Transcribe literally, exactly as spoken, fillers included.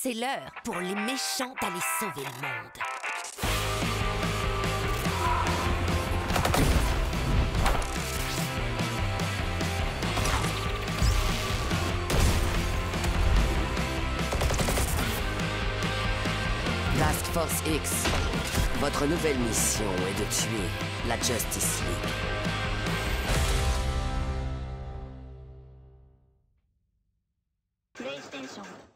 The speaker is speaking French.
C'est l'heure pour les méchants d'aller sauver le monde. Task Force X, votre nouvelle mission est de tuer la Justice League. PlayStation